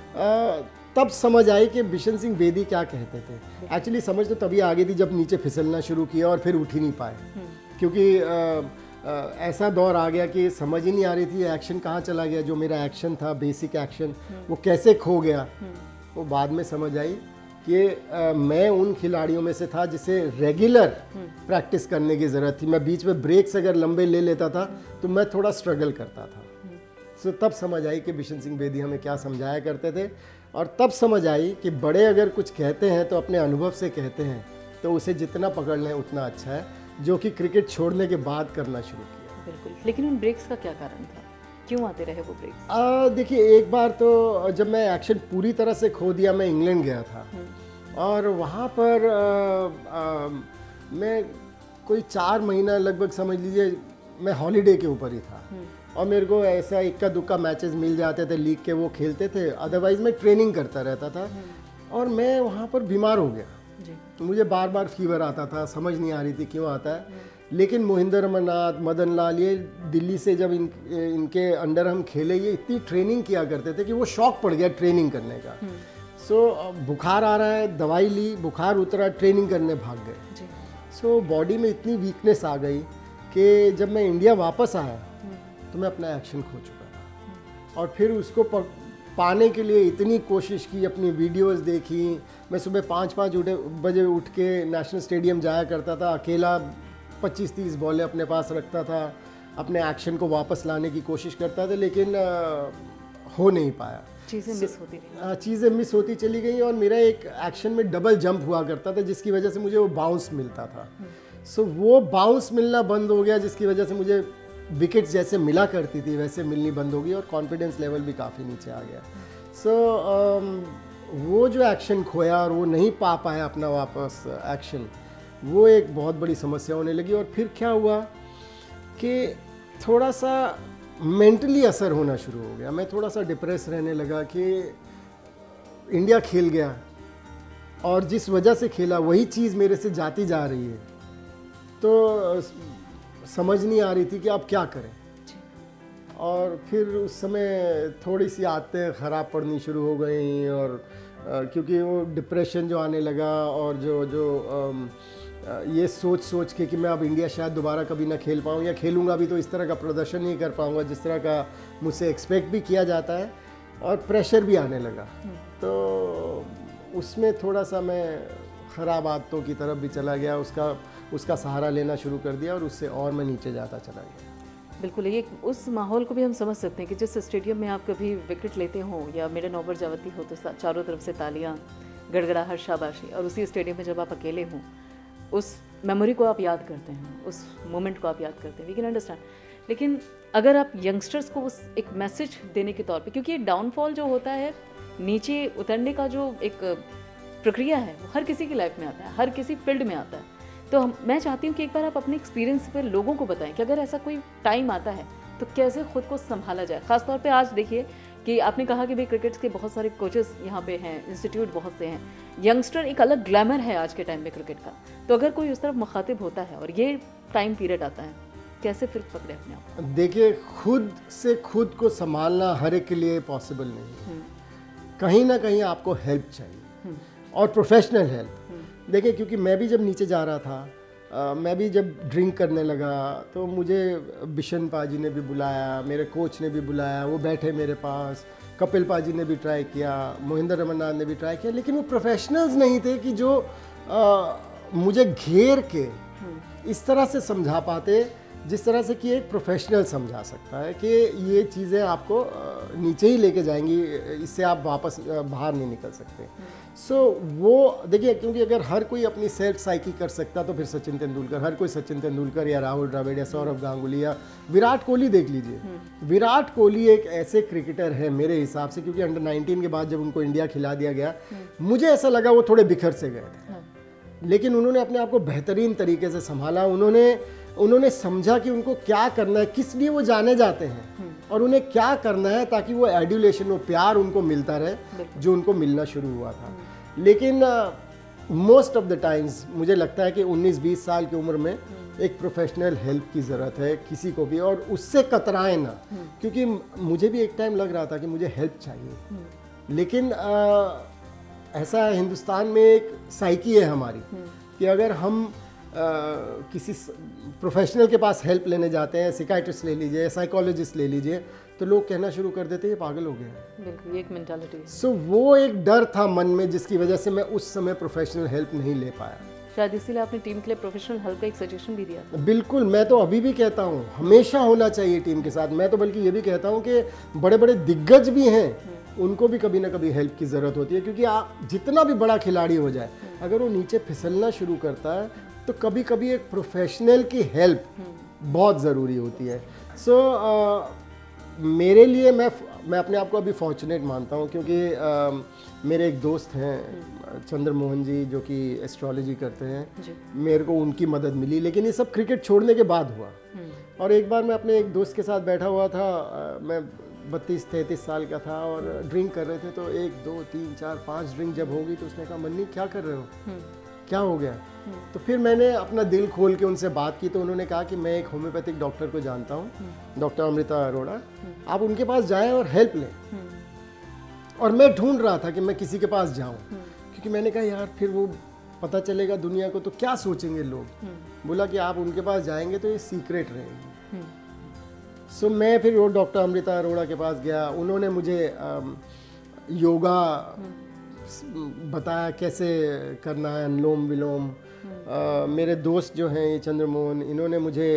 आ, तब समझ आई कि बिशन सिंह बेदी क्या कहते थे। एक्चुअली समझ तो तभी आ गई थी जब नीचे फिसलना शुरू किया और फिर उठ ही नहीं पाए, क्योंकि आ, आ, ऐसा दौर आ गया कि समझ ही नहीं आ रही थी एक्शन कहाँ चला गया। जो मेरा एक्शन था, बेसिक एक्शन, वो कैसे खो गया, वो बाद में समझ आई कि आ, मैं उन खिलाड़ियों में से था जिसे रेगुलर प्रैक्टिस करने की ज़रूरत थी। मैं बीच में ब्रेक्स अगर लंबे ले लेता था तो मैं थोड़ा स्ट्रगल करता था। सो तब समझ आई कि बिशन सिंह बेदी हमें क्या समझाया करते थे, और तब समझ आई कि बड़े अगर कुछ कहते हैं तो अपने अनुभव से कहते हैं, तो उसे जितना पकड़ लें उतना अच्छा है, जो कि क्रिकेट छोड़ने के बाद करना शुरू किया। बिल्कुल। लेकिन उन ब्रेक्स का क्या कारण था, क्यों आते रहे वो ब्रेक्स? देखिए, एक बार तो जब मैं एक्शन पूरी तरह से खो दिया, मैं इंग्लैंड गया था और वहाँ पर आ, आ, मैं कोई चार महीना लगभग समझ लीजिए मैं हॉलीडे के ऊपर ही था, और मेरे को ऐसा इक्का दुक्का मैचेस मिल जाते थे लीग के, वो खेलते थे, अदरवाइज मैं ट्रेनिंग करता रहता था। और मैं वहाँ पर बीमार हो गया जी। मुझे बार बार फीवर आता था, समझ नहीं आ रही थी क्यों आता है। लेकिन मोहिंदर अमरनाथ, मदन लाल, ये दिल्ली से जब इन इनके अंडर हम खेले, ये इतनी ट्रेनिंग किया करते थे कि वो शौक पड़ गया ट्रेनिंग करने का। सो so, बुखार आ रहा है, दवाई ली, बुखार उतरा, ट्रेनिंग करने भाग गए। सो so, बॉडी में इतनी वीकनेस आ गई कि जब मैं इंडिया वापस आया तो मैं अपना एक्शन खो चुका था। और फिर उसको पाने के लिए इतनी कोशिश की, अपनी वीडियोस देखी। मैं सुबह पाँच पाँच उठे बजे उठ के नेशनल स्टेडियम जाया करता था, अकेला पच्चीस तीस बॉलें अपने पास रखता था, अपने एक्शन को वापस लाने की कोशिश करता था, लेकिन आ, हो नहीं पाया। चीज़ें मिस होती रही चीज़ें मिस होती चली गई, और मेरा एक एक्शन में डबल जंप हुआ करता था, जिसकी वजह से मुझे वो बाउंस मिलता था। सो so, वो बाउंस मिलना बंद हो गया, जिसकी वजह से मुझे विकेट्स जैसे मिला करती थी वैसे मिलनी बंद हो गई, और कॉन्फिडेंस लेवल भी काफ़ी नीचे आ गया। सो so, um, वो जो एक्शन खोया और वो नहीं पा पाया अपना वापस एक्शन, वो एक बहुत बड़ी समस्या होने लगी। और फिर क्या हुआ कि थोड़ा सा मेंटली असर होना शुरू हो गया। मैं थोड़ा सा डिप्रेस रहने लगा कि इंडिया खेल गया और जिस वजह से खेला वही चीज़ मेरे से जाती जा रही है, तो समझ नहीं आ रही थी कि अब क्या करें। और फिर उस समय थोड़ी सी आदतें ख़राब पड़नी शुरू हो गई, और आ, क्योंकि वो डिप्रेशन जो आने लगा, और जो जो आ, ये सोच सोच के कि मैं अब इंडिया शायद दोबारा कभी ना खेल पाऊँ, या खेलूँगा भी तो इस तरह का प्रदर्शन नहीं कर पाऊँगा जिस तरह का मुझसे एक्सपेक्ट भी किया जाता है, और प्रेशर भी आने लगा। तो उसमें थोड़ा सा मैं ख़राब आदतों की तरफ भी चला गया, उसका उसका सहारा लेना शुरू कर दिया, और उससे और मैं नीचे जाता चला गया। बिल्कुल, ये उस माहौल को भी हम समझ सकते हैं कि जिस स्टेडियम में आप कभी विकेट लेते हो या मेडन ओवर जावती हो तो चारों तरफ से तालियां, गड़गड़ाहट, शाबाशी, और उसी स्टेडियम में जब आप अकेले हों, उस मेमोरी को आप याद करते हैं, उस मोमेंट को आप याद करते हैं। We can understand. लेकिन अगर आप यंगस्टर्स को उस एक मैसेज देने के तौर पे, क्योंकि ये डाउनफॉल जो होता है, नीचे उतरने का जो एक प्रक्रिया है, वो हर किसी की लाइफ में आता है, हर किसी फील्ड में आता है। तो हम मैं चाहती हूँ कि एक बार आप अपने एक्सपीरियंस पर लोगों को बताएं कि अगर ऐसा कोई टाइम आता है तो कैसे खुद को संभाला जाए। ख़ासतौर पे आज देखिए कि आपने कहा कि भाई क्रिकेट के बहुत सारे कोचेस यहाँ पे हैं, इंस्टीट्यूट बहुत से हैं, यंगस्टर एक अलग ग्लैमर है आज के टाइम में क्रिकेट का। तो अगर कोई उस तरफ मुखातिब होता है और ये टाइम पीरियड आता है, कैसे फिर पकड़े अपने आप? देखिए, खुद से खुद को संभालना हर एक के लिए पॉसिबल नहीं, कहीं ना कहीं आपको हेल्प चाहिए, और प्रोफेशनल हेल्प। देखिए, क्योंकि मैं भी जब नीचे जा रहा था, आ, मैं भी जब ड्रिंक करने लगा तो मुझे बिशन पाजी ने भी बुलाया, मेरे कोच ने भी बुलाया, वो बैठे मेरे पास, कपिल पाजी ने भी ट्राई किया, मोहिंदर रमन्नाथ ने भी ट्राई किया, लेकिन वो प्रोफेशनल्स नहीं थे कि जो आ, मुझे घेर के इस तरह से समझा पाते जिस तरह से कि एक प्रोफेशनल समझा सकता है कि ये चीज़ें आपको नीचे ही लेके जाएंगी, इससे आप वापस बाहर नहीं निकल सकते। सो so, वो देखिए, क्योंकि अगर हर कोई अपनी सेल्फ साइकी कर सकता तो फिर सचिन तेंदुलकर, हर कोई सचिन तेंदुलकर या राहुल द्रविड़ या सौरभ गांगुली या विराट कोहली देख लीजिए। विराट कोहली एक ऐसे क्रिकेटर है मेरे हिसाब से, क्योंकि अंडर नाइनटीन के बाद जब उनको इंडिया खिला दिया गया, मुझे ऐसा लगा वो थोड़े बिखर से गए थे, लेकिन उन्होंने अपने आप को बेहतरीन तरीके से संभाला। उन्होंने उन्होंने समझा कि उनको क्या करना है, किस लिए वो जाने जाते हैं और उन्हें क्या करना है ताकि वो एड्यूलेशन, वो प्यार उनको मिलता रहे जो उनको मिलना शुरू हुआ था। लेकिन मोस्ट ऑफ द टाइम्स मुझे लगता है कि उन्नीस बीस साल की उम्र में एक प्रोफेशनल हेल्प की ज़रूरत है किसी को भी, और उससे कतराए ना, क्योंकि मुझे भी एक टाइम लग रहा था कि मुझे हेल्प चाहिए, लेकिन आ, ऐसा हिंदुस्तान में एक साइकी है हमारी कि अगर हम Uh, किसी प्रोफेशनल के पास हेल्प लेने जाते हैं, साइकियाट्रिस्ट ले लीजिए, साइकोलॉजिस्ट ले लीजिए, तो लोग कहना शुरू कर देते हैं ये पागल हो गया। बिल्कुल, एक मेंटालिटी। सो so, वो एक डर था मन में जिसकी वजह से मैं उस समय प्रोफेशनल हेल्प नहीं ले पाया। शायद इसीलिए आपने टीम के लिए प्रोफेशनल हेल्प का एक सजेशन भी दिया। बिल्कुल, मैं तो अभी भी कहता हूँ हमेशा होना चाहिए टीम के साथ। मैं तो बल्कि ये भी कहता हूँ कि बड़े बड़े दिग्गज भी हैं, उनको भी कभी ना कभी हेल्प की ज़रूरत होती है, क्योंकि आप जितना भी बड़ा खिलाड़ी हो जाए, अगर वो नीचे फिसलना शुरू करता है तो कभी कभी एक प्रोफेशनल की हेल्प बहुत ज़रूरी होती है। सो so, uh, मेरे लिए मैं मैं अपने आप को अभी फॉर्चुनेट मानता हूँ, क्योंकि uh, मेरे एक दोस्त हैं चंद्र मोहन जी जो कि एस्ट्रोलॉजी करते हैं, मेरे को उनकी मदद मिली, लेकिन ये सब क्रिकेट छोड़ने के बाद हुआ। और एक बार मैं अपने एक दोस्त के साथ बैठा हुआ था, uh, मैं बत्तीस तैंतीस साल का था और ड्रिंक कर रहे थे, तो एक दो तीन चार पाँच ड्रिंक जब होगी तो उसने कहा, मन्नी क्या कर रहे हो, क्या हो गया? तो फिर मैंने अपना दिल खोल के उनसे बात की, तो उन्होंने कहा कि मैं एक होम्योपैथिक डॉक्टर को जानता हूँ, डॉक्टर अमृता अरोड़ा, आप उनके पास जाएं और हेल्प लें। और मैं ढूंढ रहा था कि मैं किसी के पास जाऊं, क्योंकि मैंने कहा यार फिर वो पता चलेगा दुनिया को तो क्या सोचेंगे लोग। बोला कि आप उनके पास जाएंगे तो ये सीक्रेट रहेगी। सो मैं फिर वो डॉक्टर अमृता अरोड़ा के पास गया, उन्होंने मुझे योगा बताया कैसे करना है, अनुलोम विलोम। आ, मेरे दोस्त जो हैं ये चंद्रमोहन, इन्होंने मुझे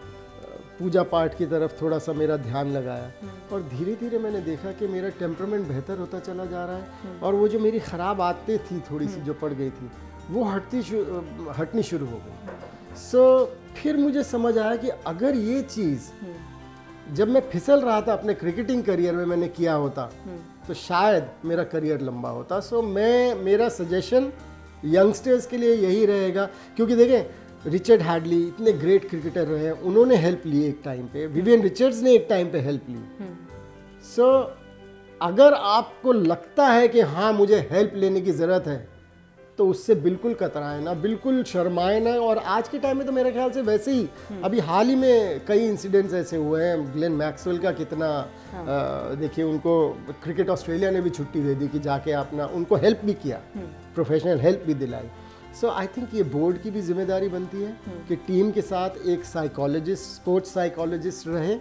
पूजा पाठ की तरफ थोड़ा सा मेरा ध्यान लगाया, और धीरे धीरे मैंने देखा कि मेरा टेम्परामेंट बेहतर होता चला जा रहा है, और वो जो मेरी ख़राब आदतें थी थोड़ी सी जो पड़ गई थी वो हटती शु, हटनी शुरू हो गई। सो so, फिर मुझे समझ आया कि अगर ये चीज़ जब मैं फिसल रहा था अपने क्रिकेटिंग करियर में मैंने किया होता तो शायद मेरा करियर लंबा होता। सो so, मैं मेरा सजेशन यंगस्टर्स के लिए यही रहेगा, क्योंकि देखें रिचर्ड हैडली इतने ग्रेट क्रिकेटर रहे हैं, उन्होंने हेल्प ली एक टाइम पे, विवियन रिचर्ड्स ने एक टाइम पे हेल्प ली। सो so, अगर आपको लगता है कि हाँ मुझे हेल्प लेने की ज़रूरत है तो उससे बिल्कुल कतराए ना, बिल्कुल शर्माए ना। और आज के टाइम में तो मेरे ख्याल से वैसे ही अभी हाल ही में कई इंसिडेंट्स ऐसे हुए हैं। ग्लेन मैक्सवेल का कितना हाँ। देखिए, उनको क्रिकेट ऑस्ट्रेलिया ने भी छुट्टी दे दी कि जाके अपना, उनको हेल्प भी किया, प्रोफेशनल हेल्प भी दिलाई। सो आई थिंक ये बोर्ड की भी जिम्मेदारी बनती है कि टीम के साथ एक साइकोलॉजिस्ट, स्पोर्ट्स साइकोलॉजिस्ट रहे,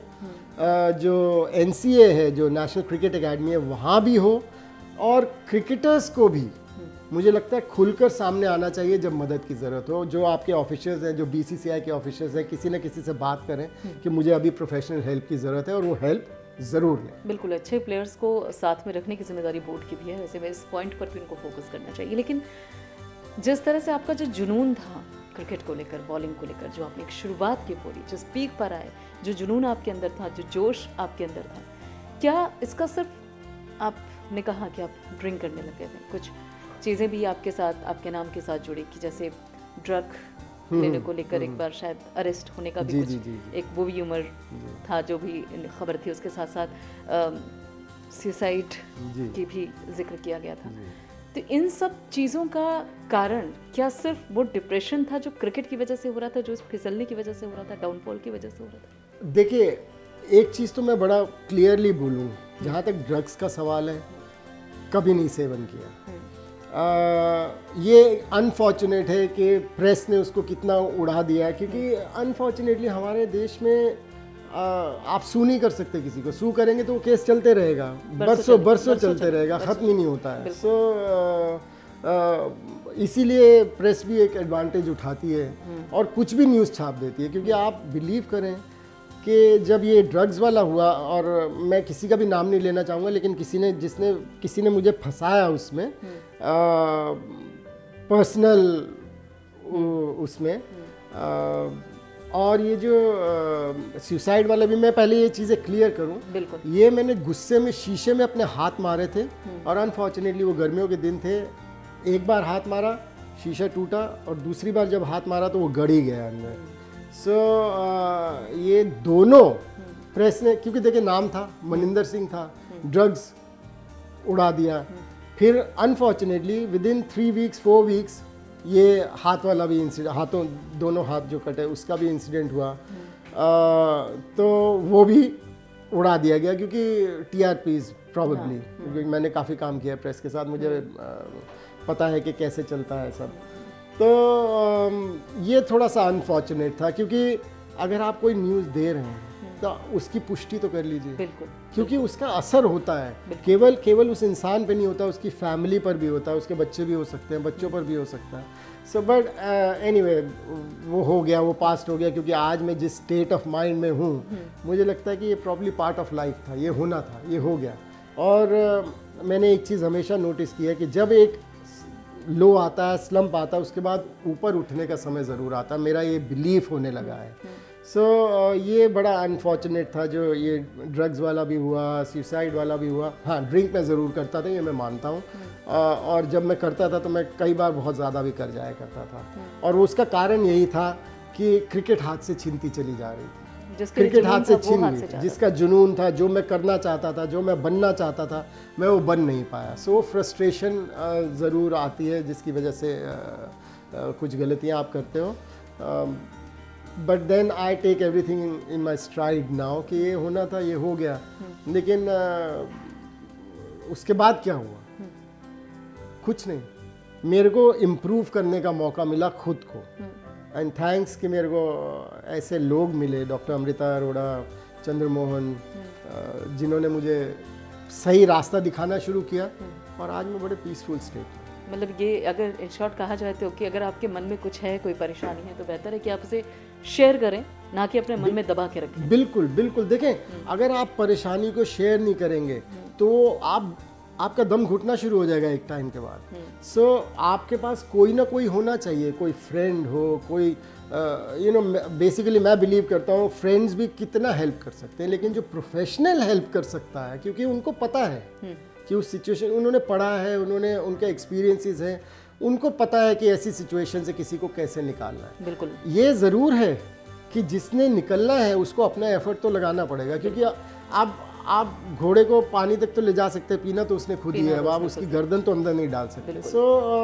जो एन सी ए है, जो नेशनल क्रिकेट एकेडमी है, वहाँ भी हो। और क्रिकेटर्स को भी मुझे लगता है खुलकर सामने आना चाहिए जब मदद की ज़रूरत हो। जो आपके ऑफिसर्स हैं, जो बी सी सी आई के ऑफिसर्स हैं, किसी न किसी से बात करें कि मुझे अभी प्रोफेशनल हेल्प की ज़रूरत है, और वो हेल्प ज़रूर लें। बिल्कुल, अच्छे प्लेयर्स को साथ में रखने की जिम्मेदारी बोर्ड की भी है, वैसे मैं इस पॉइंट पर भी उनको फोकस करना चाहिए। लेकिन जिस तरह से आपका जो जुनून था क्रिकेट को लेकर, बॉलिंग को लेकर, जो आपने एक शुरुआत की पूरी, जिस पीक पर आए, जो जुनून आपके अंदर था, जो जोश आपके अंदर था, क्या इसका सिर्फ आपने कहा कि आप ड्रिंक करने लगे थे, कुछ चीज़ें भी आपके साथ, आपके नाम के साथ जुड़ी, कि जैसे ड्रग लेने को लेकर एक बार शायद अरेस्ट होने का भी जी, कुछ जी, जी, जी। एक वो भी उम्र था, जो भी खबर थी, उसके साथ साथ सुसाइड की भी जिक्र किया गया था। तो इन सब चीज़ों का कारण क्या सिर्फ वो डिप्रेशन था जो क्रिकेट की वजह से हो रहा था, जो इस फिसलने की वजह से हो रहा था, डाउनफॉल की वजह से हो रहा था? देखिए, एक चीज़ तो मैं बड़ा क्लियरली बोलूँ, जहाँ तक ड्रग्स का सवाल है, कभी नहीं सेवन किया। आ, ये अनफॉर्चुनेट है कि प्रेस ने उसको कितना उड़ा दिया है, क्योंकि अनफॉर्चुनेटली हमारे देश में आ, आप सू नहीं कर सकते किसी को। सू करेंगे तो वो केस चलते रहेगा, बरसों बरसों चलते रहेगा, ख़त्म ही नहीं होता है। सो इसीलिए प्रेस भी एक एडवांटेज उठाती है और कुछ भी न्यूज़ छाप देती है, क्योंकि आप बिलीव करें कि जब ये ड्रग्स वाला हुआ, और मैं किसी का भी नाम नहीं लेना चाहूँगा, लेकिन किसी ने जिसने किसी ने मुझे फंसाया उसमें, पर्सनल उसमें, आ, और ये जो सुसाइड वाला भी, मैं पहले ये चीज़ें क्लियर करूँ, बिल्कुल, ये मैंने गुस्से में शीशे में अपने हाथ मारे थे, और अनफॉर्चुनेटली वो गर्मियों के दिन थे, एक बार हाथ मारा शीशा टूटा, और दूसरी बार जब हाथ मारा तो वो गड़ ही गया अंदर। सो so, uh, ये दोनों प्रेस ने, क्योंकि देखिए नाम था, मनिंदर सिंह था, ड्रग्स उड़ा दिया, फिर unfortunately within three weeks four weeks ये हाथ वाला भी इंसिडेंट, हाथों दोनों हाथ जो कटे उसका भी इंसिडेंट हुआ, uh, तो वो भी उड़ा दिया गया, क्योंकि टी आर पीज प्रॉबेबली, क्योंकि मैंने काफ़ी काम किया है प्रेस के साथ, मुझे uh, पता है कि कैसे चलता है सब। तो ये थोड़ा सा अनफॉर्चुनेट था, क्योंकि अगर आप कोई न्यूज़ दे रहे हैं तो उसकी पुष्टि तो कर लीजिए, बिल्कुल, क्योंकि उसका असर होता है, केवल केवल उस इंसान पे नहीं होता, उसकी फैमिली पर भी होता है, उसके बच्चे भी हो सकते हैं, बच्चों पर भी हो सकता है। सो बट एनीवे वो हो गया, वो पास्ट हो गया, क्योंकि आज मैं जिस स्टेट ऑफ माइंड में हूँ, मुझे लगता है कि ये प्रॉब्ली पार्ट ऑफ लाइफ था, ये होना था, ये हो गया। और uh, मैंने एक चीज़ हमेशा नोटिस किया है कि जब एक लो आता है, स्लम्प आता है, उसके बाद ऊपर उठने का समय ज़रूर आता है, मेरा ये बिलीफ होने लगा है। सो so, uh, ये बड़ा अनफॉर्चुनेट था जो ये ड्रग्स वाला भी हुआ, सुसाइड वाला भी हुआ। हाँ, ड्रिंक मैं ज़रूर करता था, ये मैं मानता हूँ, uh, और जब मैं करता था तो मैं कई बार बहुत ज़्यादा भी कर जाया करता था, और उसका कारण यही था कि क्रिकेट हाथ से छीनती चली जा रही थी, क्रिकेट हाथ से छीन गई, जिसका जुनून था, जो मैं करना चाहता था, जो मैं बनना चाहता था, मैं वो बन नहीं पाया। सो फ्रस्ट्रेशन ज़रूर आती है, जिसकी वजह से आ, आ, कुछ गलतियाँ आप करते हो, but then I take everything in my stride now कि ये होना था, ये हो गया, लेकिन आ, उसके बाद क्या हुआ? कुछ नहीं, मेरे को इम्प्रूव करने का मौका मिला खुद को, एंड थैंक्स कि मेरे को ऐसे लोग मिले, डॉक्टर अमृता अरोड़ा, चंद्रमोहन, जिन्होंने मुझे सही रास्ता दिखाना शुरू किया, और आज मैं बड़े पीसफुल स्टेट में। मतलब ये अगर इन शॉर्ट कहा जाए तो कि अगर आपके मन में कुछ है, कोई परेशानी है, तो बेहतर है कि आप उसे शेयर करें, ना कि अपने मन में दबा के रखें। बिल्कुल बिल्कुल, देखें, अगर आप परेशानी को शेयर नहीं करेंगे तो आप आपका दम घुटना शुरू हो जाएगा एक टाइम के बाद। सो so, आपके पास कोई ना कोई होना चाहिए, कोई फ्रेंड हो, कोई यू नो, बेसिकली मैं बिलीव करता हूँ फ्रेंड्स भी कितना हेल्प कर सकते हैं, लेकिन जो प्रोफेशनल हेल्प कर सकता है, क्योंकि उनको पता है कि उस सिचुएशन, उन्होंने पढ़ा है, उन्होंने उनके एक्सपीरियंसेस हैं, उनको पता है कि ऐसी सिचुएशन से किसी को कैसे निकालना है। बिल्कुल, ये ज़रूर है कि जिसने निकलना है उसको अपना एफर्ट तो लगाना पड़ेगा, क्योंकि आप आप घोड़े को पानी तक तो ले जा सकते हैं, पीना तो उसने खुद ही है, अब आप उसकी गर्दन तो अंदर नहीं डाल सकते। सो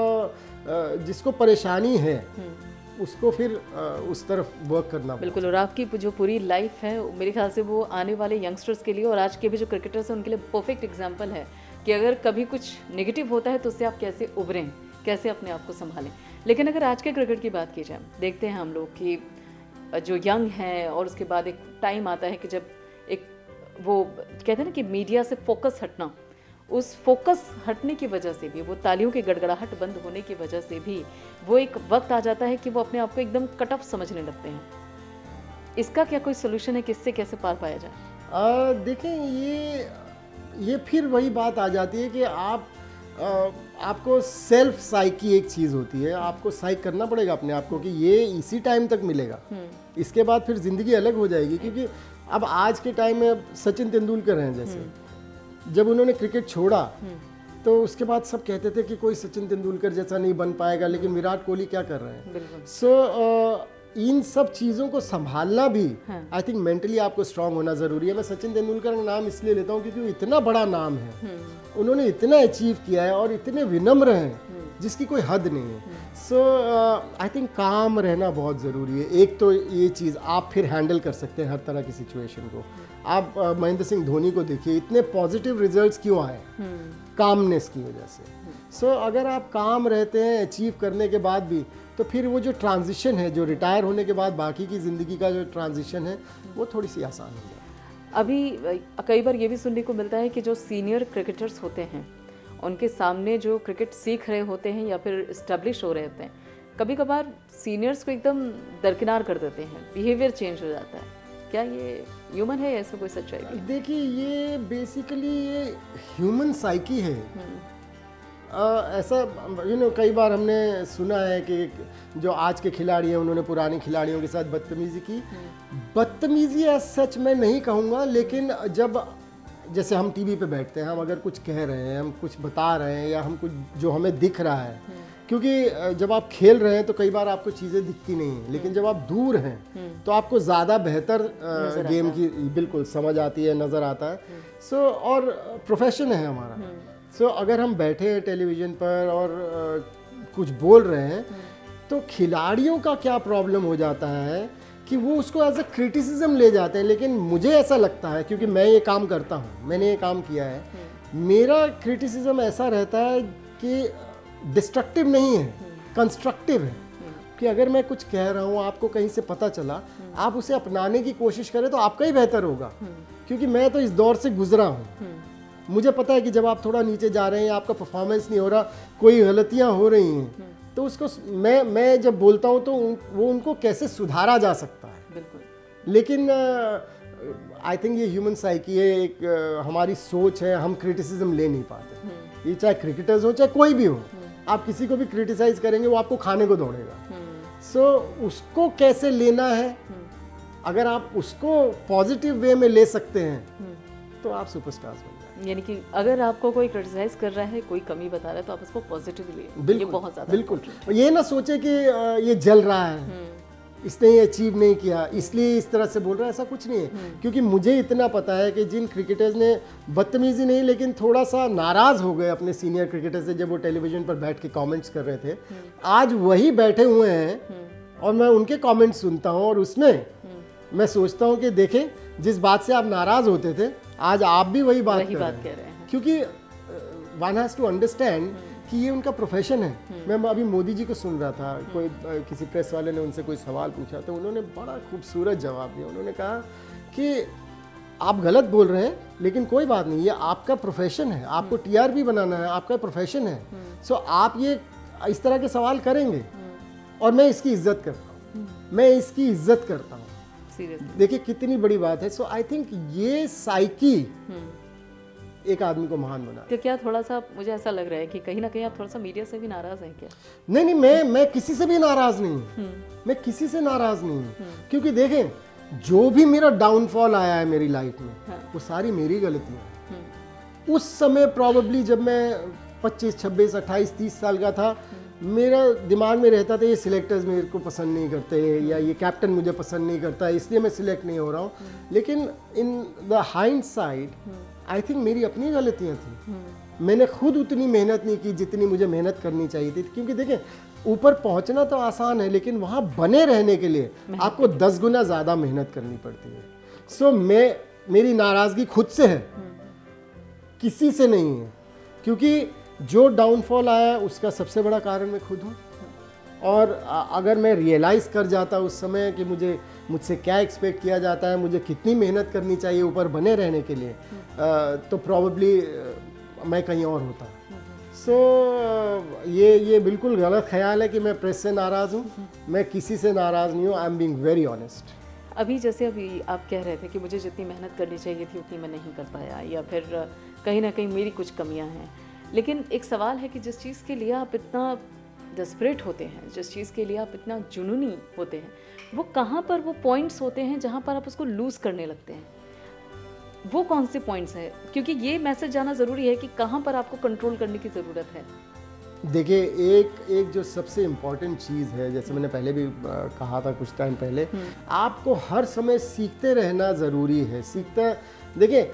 so, जिसको परेशानी है उसको फिर उस तरफ वर्क करना। बिल्कुल, और आपकी जो पूरी लाइफ है मेरे ख्याल से वो आने वाले यंगस्टर्स के लिए और आज के भी जो क्रिकेटर्स हैं उनके लिए परफेक्ट एग्जांपल है कि अगर कभी कुछ नेगेटिव होता है तो उससे आप कैसे उभरें, कैसे अपने आप को संभालें। लेकिन अगर आज के क्रिकेट की बात की जाए, देखते हैं हम लोग कि जो यंग हैं और उसके बाद एक टाइम आता है कि जब एक वो कहते हैं ना कि मीडिया से फोकस हटना, उस फोकस हटने की वजह से भी, वो तालियों की गड़गड़ाहट बंद होने की वजह से भी वो एक वक्त आ जाता है कि वो अपने आप को एकदम कट ऑफ समझने लगते हैं। इसका क्या कोई सोल्यूशन है, किससे कैसे पार पाया जाए? देखें, ये ये फिर वही बात आ जाती है कि आप आ, आपको सेल्फ साइकी एक चीज़ होती है, आपको साइक करना पड़ेगा अपने आप को कि ये इसी टाइम तक मिलेगा, इसके बाद फिर ज़िंदगी अलग हो जाएगी। क्योंकि अब आज के टाइम में सचिन तेंदुलकर हैं, जैसे जब उन्होंने क्रिकेट छोड़ा तो उसके बाद सब कहते थे कि कोई सचिन तेंदुलकर जैसा नहीं बन पाएगा, लेकिन विराट कोहली क्या कर रहे हैं। सो so, uh, इन सब चीज़ों को संभालना भी आई थिंक मेंटली आपको स्ट्रांग होना ज़रूरी है। मैं सचिन तेंदुलकर का नाम इसलिए लेता हूँ क्योंकि वो इतना बड़ा नाम है, उन्होंने इतना अचीव किया है और इतने विनम्र हैं जिसकी कोई हद नहीं है। सो आई थिंक काम रहना बहुत ज़रूरी है। एक तो ये चीज़ आप फिर हैंडल कर सकते हैं हर तरह की सिचुएशन को। आप uh, महेंद्र सिंह धोनी को देखिए, इतने पॉजिटिव रिजल्ट्स क्यों आए, कामनेस की वजह से। सो so, अगर आप काम रहते हैं अचीव करने के बाद भी, तो फिर वो जो ट्रांजिशन है, जो रिटायर होने के बाद बाकी की ज़िंदगी का जो ट्रांजिशन है, वो थोड़ी सी आसान हो जाए। अभी कई बार ये भी सुनने को मिलता है कि जो सीनियर क्रिकेटर्स होते हैं, उनके सामने जो क्रिकेट सीख रहे होते हैं या फिर इस्टेब्लिश हो रहे होते हैं, कभी कभार सीनियर्स को एकदम दरकिनार कर देते हैं, बिहेवियर चेंज हो जाता है। क्या ये ह्यूमन है या इसमें कोई सच्चाई है? देखिए, ये बेसिकली ये ह्यूमन साइकी है। आ, ऐसा यू नो कई बार हमने सुना है कि जो आज के खिलाड़ी हैं उन्होंने पुराने खिलाड़ियों के साथ बदतमीजी की। बदतमीजी एज सच मैं नहीं कहूँगा, लेकिन जब जैसे हम टीवी पे बैठते हैं, हम अगर कुछ कह रहे हैं, हम कुछ बता रहे हैं, या हम कुछ जो हमें दिख रहा है, क्योंकि जब आप खेल रहे हैं तो कई बार आपको चीज़ें दिखती नहीं हैं, लेकिन जब आप दूर हैं तो आपको ज़्यादा बेहतर गेम की बिल्कुल समझ आती है, नज़र आता है। सो so, और प्रोफेशन है हमारा। सो so, अगर हम बैठे हैं टेलीविज़न पर और uh, कुछ बोल रहे हैं, तो खिलाड़ियों का क्या प्रॉब्लम हो जाता है कि वो उसको एज अ क्रिटिसिज्म ले जाते हैं। लेकिन मुझे ऐसा लगता है, क्योंकि मैं ये काम करता हूँ, मैंने ये काम किया है, मेरा क्रिटिसिज्म ऐसा रहता है कि डिस्ट्रक्टिव नहीं है, कंस्ट्रक्टिव है। कि अगर मैं कुछ कह रहा हूँ, आपको कहीं से पता चला, आप उसे अपनाने की कोशिश करें तो आपका ही बेहतर होगा। क्योंकि मैं तो इस दौर से गुजरा हूँ, मुझे पता है कि जब आप थोड़ा नीचे जा रहे हैं, आपका परफॉर्मेंस नहीं हो रहा, कोई गलतियाँ हो रही हैं, तो उसको मैं मैं जब बोलता हूँ तो उन, वो उनको कैसे सुधारा जा सकता है। बिल्कुल। लेकिन आई uh, थिंक ये ह्यूमन साइकी है, एक uh, हमारी सोच है, हम क्रिटिसिज्म ले नहीं पाते। ये चाहे क्रिकेटर्स हो चाहे कोई भी हो, आप किसी को भी क्रिटिसाइज करेंगे वो आपको खाने को दौड़ेगा। सो so, उसको कैसे लेना है, अगर आप उसको पॉजिटिव वे में ले सकते हैं तो आप सुपरस्टार्स बन जाएंगे। यानी कि अगर आपको कोई क्रिटिसाइज कर रहा है, कोई कमी बता रहा है, तो आप उसको पॉजिटिवली लें। ये बहुत ज़्यादा बिल्कुल। ये ना सोचे कि ये जल रहा है, इसने ये अचीव नहीं किया इसलिए इस तरह से बोल रहा है, ऐसा कुछ नहीं है। क्योंकि मुझे इतना पता है कि जिन क्रिकेटर्स ने बदतमीजी नहीं, लेकिन थोड़ा सा नाराज़ हो गए अपने सीनियर क्रिकेटर से जब वो टेलीविजन पर बैठ के कमेंट्स कर रहे थे, आज वही बैठे हुए हैं और मैं उनके कमेंट्स सुनता हूँ, और उसमें मैं सोचता हूँ कि देखें, जिस बात से आप नाराज़ होते थे, आज आप भी वही बात, वही कर, बात रहे कह रहे हैं। क्योंकि वन हैज़ टू अंडरस्टैंड कि ये उनका प्रोफेशन है। मैं अभी मोदी जी को सुन रहा था, कोई किसी प्रेस वाले ने उनसे कोई सवाल पूछा, तो उन्होंने बड़ा खूबसूरत जवाब दिया। उन्होंने कहा कि आप गलत बोल रहे हैं, लेकिन कोई बात नहीं, ये आपका प्रोफेशन है, आपको टीआरपी बनाना है, आपका प्रोफेशन है। सो आप ये इस तरह के सवाल करेंगे और मैं इसकी इज्जत करता हूँ, मैं इसकी इज्जत करता हूँ। देखिए कितनी बड़ी बात है। सो आई थिंक ये साइकी एक आदमी को महान बना। तो क्या थोड़ा सा मुझे ऐसा लग रहा है कि कहीं ना कहीं आप थोड़ा सा मीडिया से भी नाराज हैं क्या? नहीं नहीं, मैं मैं किसी से भी नाराज नहीं हूँ, मैं किसी से नाराज नहीं हूँ। क्योंकि देखें, जो भी मेरा डाउनफॉल आया है मेरी लाइफ में, हाँ। वो सारी मेरी गलतियाँ। उस समय प्रॉबेबली जब मैं पच्चीस छब्बीस अट्ठाईस तीस साल का था, मेरा दिमाग में रहता था ये सिलेक्टर्स मेरे को पसंद नहीं करते, या ये कैप्टन मुझे पसंद नहीं करता, इसलिए मैं सिलेक्ट नहीं हो रहा हूँ। लेकिन in the hindsight I think मेरी अपनी गलतियाँ थी। मैंने खुद उतनी मेहनत नहीं की जितनी मुझे मेहनत करनी चाहिए थी। क्योंकि देखें, ऊपर पहुँचना तो आसान है, लेकिन वहाँ बने रहने के लिए आपको दस गुना ज़्यादा मेहनत करनी पड़ती है। सो so, मैं मेरी नाराज़गी खुद से है, किसी से नहीं है। क्योंकि जो डाउनफॉल आया उसका सबसे बड़ा कारण मैं खुद हूँ। और अगर मैं रियलाइज़ कर जाता उस समय कि मुझे मुझसे क्या एक्सपेक्ट किया जाता है, मुझे कितनी मेहनत करनी चाहिए ऊपर बने रहने के लिए, तो प्रॉबेबली मैं कहीं और होता। सो so, ये ये बिल्कुल गलत ख्याल है कि मैं प्रेस से नाराज़ हूँ। मैं किसी से नाराज़ नहीं हूँ। I am being very honest. अभी जैसे अभी आप कह रहे थे कि मुझे जितनी मेहनत करनी चाहिए थी उतनी मैं नहीं कर पाया, या फिर कहीं ना कहीं मेरी कुछ कमियाँ हैं। लेकिन एक सवाल है कि जिस चीज़ के लिए आप इतना डेस्परेट होते हैं, जिस चीज़ के लिए आप इतना जुनूनी होते हैं, वो कहाँ पर वो पॉइंट्स होते हैं जहाँ पर आप उसको लूज़ करने लगते हैं? वो कौन से पॉइंट्स हैं? क्योंकि ये मैसेज जाना ज़रूरी है कि कहाँ पर आपको कंट्रोल करने की ज़रूरत है। देखिए, एक एक जो सबसे इम्पॉर्टेंट चीज़ है, जैसे मैंने पहले भी कहा था कुछ टाइम पहले, आपको हर समय सीखते रहना ज़रूरी है। सीखता देखिए,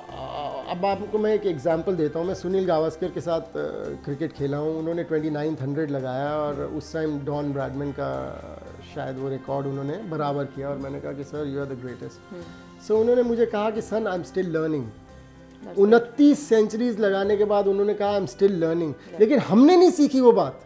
अब आपको मैं एक एग्जांपल देता हूँ। मैं सुनील गावस्कर के साथ क्रिकेट खेला हूँ। उन्होंने ट्वेंटी नाइन्थ हंड्रेड लगाया और उस टाइम डॉन ब्रैडमैन का शायद वो रिकॉर्ड उन्होंने बराबर किया, और मैंने कहा कि sir you are the greatest. So उन्होंने मुझे कहा कि son I am still learning, उनतीस सेंचुरीज लगाने के बाद उन्होंने कहा आई एम स्टिल लर्निंग, लेकिन हमने नहीं सीखी वो बात।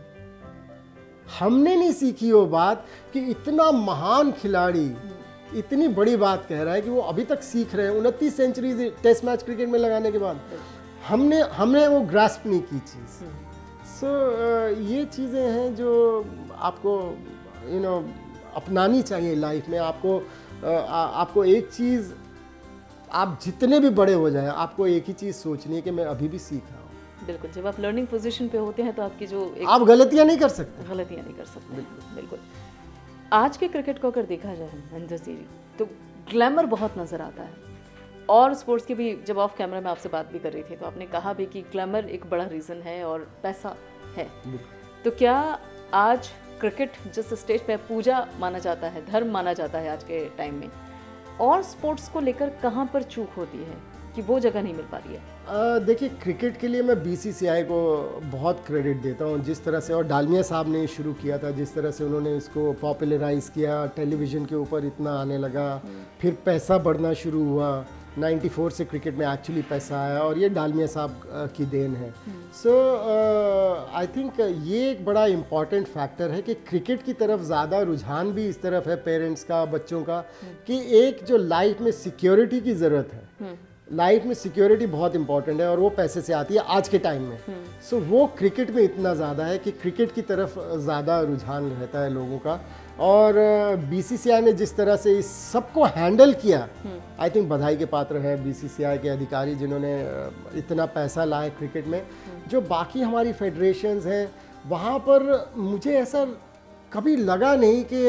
हमने नहीं सीखी वो बात कि इतना महान खिलाड़ी इतनी बड़ी बात कह रहा है कि वो अभी तक सीख रहे हैं उनतीस सेंचुरीज टेस्ट मैच क्रिकेट में लगाने के बाद। हमने हमने वो ग्रास्प नहीं की चीज़। सो so, uh, ये चीज़ें हैं जो आपको यू you नो know, अपनानी चाहिए लाइफ में। आपको uh, आ, आपको एक चीज़, आप जितने भी बड़े हो जाए, आपको एक ही चीज़ सोचनी है कि मैं अभी भी सीख रहा हूँ। बिल्कुल, जब आप लर्निंग पोजीशन पे होते हैं तो आपकी जो एक आप गलतियाँ नहीं कर सकते। गलतियाँ नहीं कर सकते बिल्कुल बिल्कुल। आज के क्रिकेट को अगर देखा जाए महेंद्र सिंह जी, तो ग्लैमर बहुत नज़र आता है। और स्पोर्ट्स की भी जब ऑफ कैमरा में आपसे बात भी कर रही थी तो आपने कहा भी कि ग्लैमर एक बड़ा रीज़न है और पैसा है। तो क्या आज क्रिकेट जिस स्टेज पे पूजा माना जाता है, धर्म माना जाता है आज के टाइम में, और स्पोर्ट्स को लेकर कहाँ पर चूक होती है कि वो जगह नहीं मिल पा रही है? देखिए, क्रिकेट के लिए मैं बीसीसीआई को बहुत क्रेडिट देता हूँ, जिस तरह से, और डालमिया साहब ने शुरू किया था, जिस तरह से उन्होंने इसको पॉपुलराइज़ किया, टेलीविज़न के ऊपर इतना आने लगा, फिर पैसा बढ़ना शुरू हुआ। चौरानवे से क्रिकेट में एक्चुअली पैसा आया और ये डालमिया साहब की देन है। सो आई थिंक ये एक बड़ा इम्पॉर्टेंट फैक्टर है कि क्रिकेट की तरफ ज़्यादा रुझान भी इस तरफ है पेरेंट्स का, बच्चों का, कि एक जो लाइफ में सिक्योरिटी की ज़रूरत है, लाइफ में सिक्योरिटी बहुत इंपॉर्टेंट है और वो पैसे से आती है आज के टाइम में। सो so, वो क्रिकेट में इतना ज़्यादा है कि क्रिकेट की तरफ ज़्यादा रुझान रहता है लोगों का। और बीसीसीआई ने जिस तरह से इस सबको हैंडल किया, आई थिंक बधाई के पात्र है बीसीसीआई के अधिकारी जिन्होंने इतना पैसा लाए क्रिकेट में। जो बाकी हमारी फेडरेशंस हैं वहाँ पर मुझे ऐसा कभी लगा नहीं कि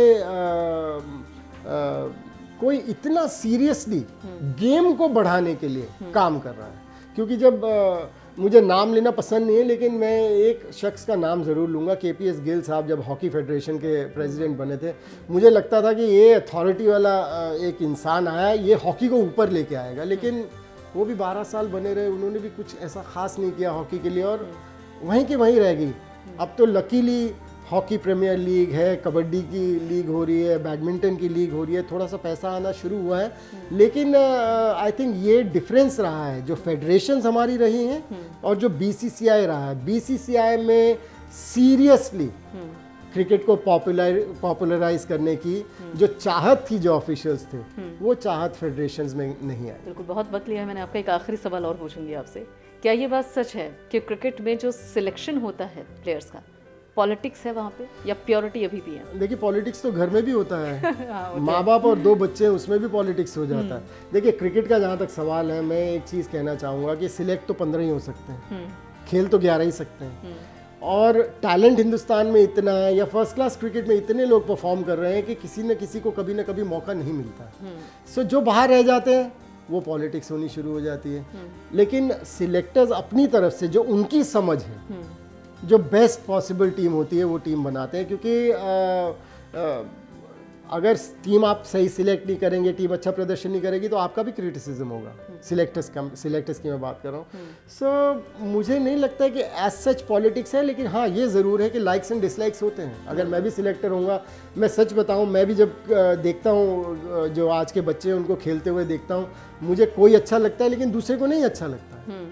आ, आ, कोई इतना सीरियसली गेम को बढ़ाने के लिए काम कर रहा है। क्योंकि जब आ, मुझे नाम लेना पसंद नहीं है, लेकिन मैं एक शख्स का नाम ज़रूर लूँगा। केपीएस गिल साहब जब हॉकी फेडरेशन के प्रेसिडेंट बने थे, मुझे लगता था कि ये अथॉरिटी वाला एक इंसान आया, ये हॉकी को ऊपर लेके आएगा, लेकिन वो भी बारह साल बने रहे, उन्होंने भी कुछ ऐसा ख़ास नहीं किया हॉकी के लिए और वहीं के वहीं रह गई। अब तो लकीली हॉकी प्रीमियर लीग है, कबड्डी की लीग हो रही है, बैडमिंटन की लीग हो रही है, थोड़ा सा पैसा आना शुरू हुआ है। लेकिन आई uh, थिंक ये डिफरेंस रहा है जो फेडरेशंस हमारी रही हैं और जो बीसीसीआई रहा है। बीसीसीआई में सीरियसली क्रिकेट को पॉपुलर पॉपुलराइज करने की जो चाहत थी जो ऑफिशियल्स थे, वो चाहत फेडरेशंस में नहीं आई। बिल्कुल, बहुत वक्त लिया है मैंने आपका। एक आखिरी सवाल और पूछूंगी आपसे, क्या ये बात सच है कि क्रिकेट में जो सिलेक्शन होता है प्लेयर्स का, पॉलिटिक्स है वहाँ पे, या प्योरिटी अभी भी है? देखिए, पॉलिटिक्स तो घर में भी होता है। माँ बाप और दो बच्चे हैं, उसमें भी पॉलिटिक्स हो जाता है। देखिए, क्रिकेट का जहाँ तक सवाल है, मैं एक चीज़ कहना चाहूँगा कि सिलेक्ट तो पंद्रह ही हो सकते हैं, खेल तो ग्यारह ही सकते हैं। और टैलेंट हिंदुस्तान में इतना है, या फर्स्ट क्लास क्रिकेट में इतने लोग परफॉर्म कर रहे हैं कि किसी न किसी को कभी ना कभी मौका नहीं मिलता। सो जो बाहर रह जाते हैं वो पॉलिटिक्स होनी शुरू हो जाती है। लेकिन सिलेक्टर्स अपनी तरफ से जो उनकी समझ है, जो बेस्ट पॉसिबल टीम होती है वो टीम बनाते हैं। क्योंकि आ, आ, अगर टीम आप सही सिलेक्ट नहीं करेंगे, टीम अच्छा प्रदर्शन नहीं करेगी, तो आपका भी क्रिटिसिज्म होगा। सिलेक्टर्स का सिलेक्टर्स की मैं बात कर रहा हूँ। सो so, मुझे नहीं लगता है कि एज सच पॉलिटिक्स है, लेकिन हाँ ये ज़रूर है कि लाइक्स एंड डिसलाइक्स होते हैं। अगर मैं भी सिलेक्टर होऊंगा, मैं सच बताऊँ, मैं भी जब देखता हूँ जो आज के बच्चे हैं उनको खेलते हुए देखता हूँ, मुझे कोई अच्छा लगता है लेकिन दूसरे को नहीं अच्छा लगता है।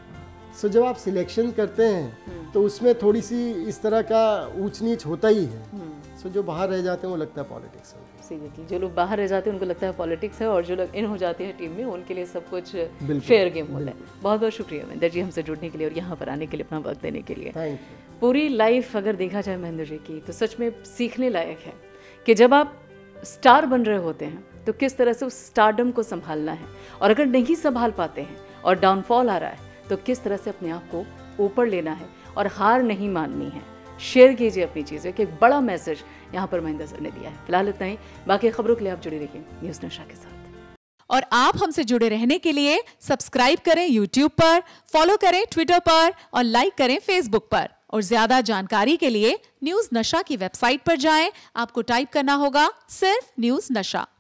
सो so, जब आप सिलेक्शन करते हैं तो उसमें थोड़ी सी इस तरह का ऊंच नीच होता ही है। सो so, जो बाहर रह जाते हैं वो लगता है पॉलिटिक्स है। सीरियसली, जो लोग बाहर रह जाते हैं उनको लगता है पॉलिटिक्स है, और जो लोग इन हो जाते हैं टीम में उनके लिए सब कुछ फेयर गेम होता है। बहुत बहुत शुक्रिया महेंद्र जी हमसे जुड़ने के लिए और यहाँ पर आने के लिए, अपना वक्त देने के लिए। Thank you. पूरी लाइफ अगर देखा जाए महेंद्र जी की, तो सच में सीखने लायक है कि जब आप स्टार बन रहे होते हैं तो किस तरह से उस स्टारडम को संभालना है, और अगर नहीं संभाल पाते हैं और डाउनफॉल आ रहा है तो किस तरह से अपने आप को ऊपर लेना है और हार नहीं माननी है। शेयर कीजिए अपनी चीज़ें, कि एक बड़ा मैसेज यहाँ पर महेंद्र सर ने दिया है। फिलहाल इतना ही, बाकी खबरों के लिए आप जुड़े रहिए न्यूज़ नशा के साथ। और आप हमसे जुड़े रहने के लिए सब्सक्राइब करें यूट्यूब पर, फॉलो करें ट्विटर पर और लाइक करें फेसबुक पर। और ज्यादा जानकारी के लिए न्यूज़ नशा की वेबसाइट पर जाएं। आपको टाइप करना होगा सिर्फ न्यूज़ नशा।